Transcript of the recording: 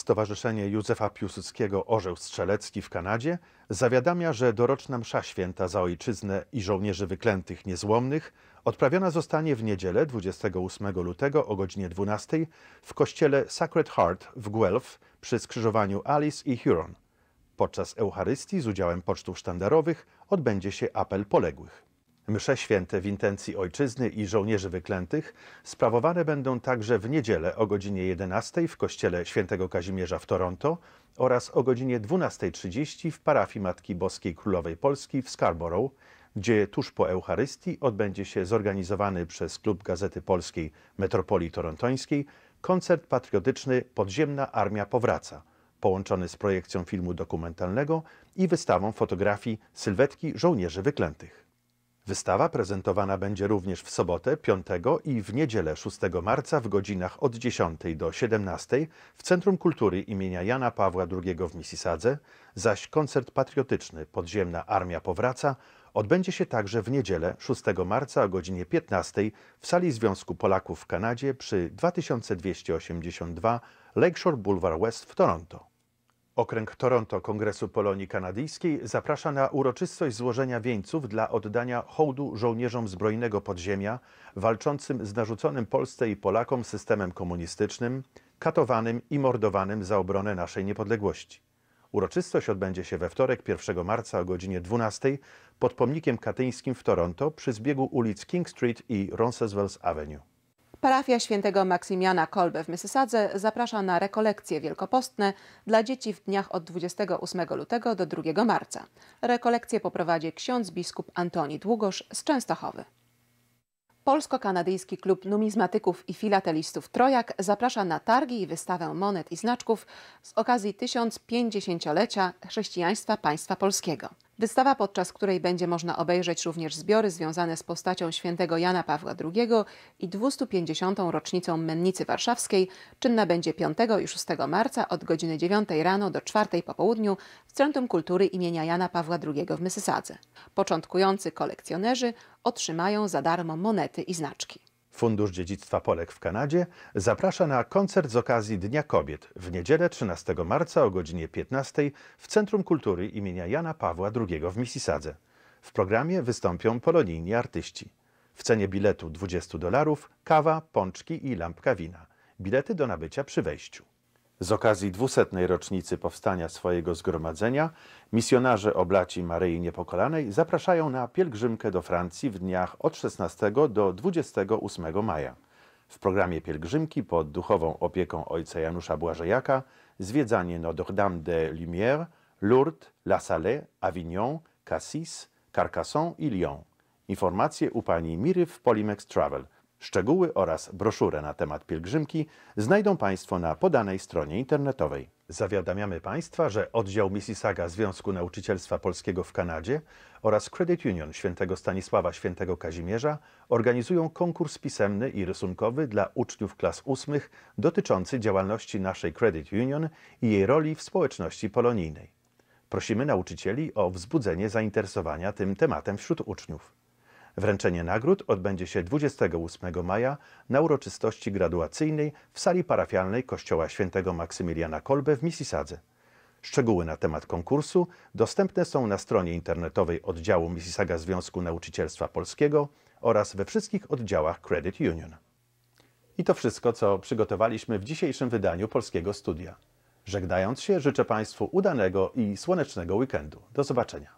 Stowarzyszenie Józefa Piłsudskiego Orzeł Strzelecki w Kanadzie zawiadamia, że doroczna msza święta za ojczyznę i żołnierzy wyklętych niezłomnych odprawiona zostanie w niedzielę 28 lutego o godzinie 12 w kościele Sacred Heart w Guelph przy skrzyżowaniu Alice i Huron. Podczas Eucharystii z udziałem pocztów sztandarowych odbędzie się apel poległych. Msze święte w intencji ojczyzny i żołnierzy wyklętych sprawowane będą także w niedzielę o godzinie 11 w kościele Świętego Kazimierza w Toronto oraz o godzinie 12:30 w parafii Matki Boskiej Królowej Polski w Scarborough, gdzie tuż po Eucharystii odbędzie się zorganizowany przez Klub Gazety Polskiej Metropolii Torontońskiej koncert patriotyczny Podziemna Armia Powraca, połączony z projekcją filmu dokumentalnego i wystawą fotografii Sylwetki żołnierzy wyklętych. Wystawa prezentowana będzie również w sobotę 5 i w niedzielę 6 marca w godzinach od 10 do 17 w Centrum Kultury imienia Jana Pawła II w Mississadze, zaś koncert patriotyczny Podziemna Armia Powraca odbędzie się także w niedzielę 6 marca o godzinie 15 w sali Związku Polaków w Kanadzie przy 2282 Lakeshore Boulevard West w Toronto. Okręg Toronto Kongresu Polonii Kanadyjskiej zaprasza na uroczystość złożenia wieńców dla oddania hołdu żołnierzom zbrojnego podziemia walczącym z narzuconym Polsce i Polakom systemem komunistycznym, katowanym i mordowanym za obronę naszej niepodległości. Uroczystość odbędzie się we wtorek 1 marca o godzinie 12 pod pomnikiem katyńskim w Toronto przy zbiegu ulic King Street i Roncesvalles Avenue. Parafia świętego Maksimiana Kolbe w Mississadze zaprasza na rekolekcje wielkopostne dla dzieci w dniach od 28 lutego do 2 marca. Rekolekcje poprowadzi ksiądz biskup Antoni Długosz z Częstochowy. Polsko-kanadyjski klub numizmatyków i filatelistów Trojak zaprasza na targi i wystawę monet i znaczków z okazji 1050-lecia chrześcijaństwa państwa polskiego. Wystawa, podczas której będzie można obejrzeć również zbiory związane z postacią świętego Jana Pawła II i 250. rocznicą Mennicy Warszawskiej, czynna będzie 5 i 6 marca od godziny 9 rano do 4 po południu w Centrum Kultury imienia Jana Pawła II w Mississadze. Początkujący kolekcjonerzy otrzymają za darmo monety i znaczki. Fundusz Dziedzictwa Polek w Kanadzie zaprasza na koncert z okazji Dnia Kobiet w niedzielę 13 marca o godzinie 15 w Centrum Kultury imienia Jana Pawła II w Mississadze. W programie wystąpią polonijni artyści. W cenie biletu $20 kawa, pączki i lampka wina. Bilety do nabycia przy wejściu. Z okazji 200. rocznicy powstania swojego zgromadzenia misjonarze oblaci Maryi Niepokalanej zapraszają na pielgrzymkę do Francji w dniach od 16 do 28 maja. W programie pielgrzymki pod duchową opieką ojca Janusza Błażejaka zwiedzanie Notre-Dame des Lumières, Lourdes, La Salée, Avignon, Cassis, Carcassonne i Lyon. Informacje u pani Miry w Polimex Travel. Szczegóły oraz broszurę na temat pielgrzymki znajdą Państwo na podanej stronie internetowej. Zawiadamiamy Państwa, że oddział Mississauga Związku Nauczycielstwa Polskiego w Kanadzie oraz Credit Union Świętego Stanisława Świętego Kazimierza organizują konkurs pisemny i rysunkowy dla uczniów klas 8 dotyczący działalności naszej Credit Union i jej roli w społeczności polonijnej. Prosimy nauczycieli o wzbudzenie zainteresowania tym tematem wśród uczniów. Wręczenie nagród odbędzie się 28 maja na uroczystości graduacyjnej w sali parafialnej Kościoła Świętego Maksymiliana Kolbe w Mississadze. Szczegóły na temat konkursu dostępne są na stronie internetowej oddziału Mississauga Związku Nauczycielstwa Polskiego oraz we wszystkich oddziałach Credit Union. I to wszystko, co przygotowaliśmy w dzisiejszym wydaniu Polskiego Studia. Żegnając się, życzę Państwu udanego i słonecznego weekendu. Do zobaczenia.